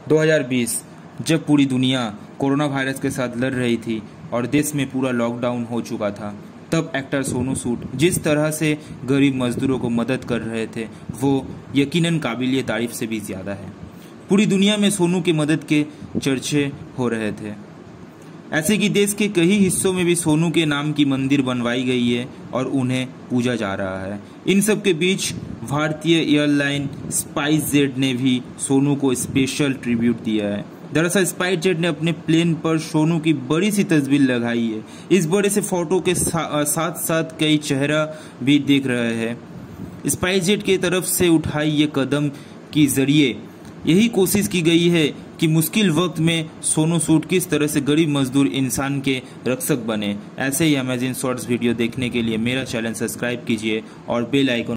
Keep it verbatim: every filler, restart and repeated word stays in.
दो हज़ार बीस जब पूरी दुनिया कोरोना वायरस के साथ लड़ रही थी और देश में पूरा लॉकडाउन हो चुका था, तब एक्टर सोनू सूद जिस तरह से गरीब मजदूरों को मदद कर रहे थे वो यकीनन काबिलिए तारीफ से भी ज़्यादा है। पूरी दुनिया में सोनू की मदद के चर्चे हो रहे थे। ऐसे कि देश के कई हिस्सों में भी सोनू के नाम की मंदिर बनवाई गई है और उन्हें पूजा जा रहा है। इन सब के बीच भारतीय एयरलाइन स्पाइस जेट ने भी सोनू को स्पेशल ट्रिब्यूट दिया है। दरअसल स्पाइस जेट ने अपने प्लेन पर सोनू की बड़ी सी तस्वीर लगाई है। इस बड़े से फोटो के सा, साथ साथ कई चेहरा भी देख रहे हैं। स्पाइस जेट की तरफ से उठाई ये कदम के जरिए यही कोशिश की गई है कि मुश्किल वक्त में सोनू सूद किस तरह से गरीब मजदूर इंसान के रक्षक बने। ऐसे ही अमेजिंग शॉर्ट्स वीडियो देखने के लिए मेरा चैनल सब्सक्राइब कीजिए और बेल आइकन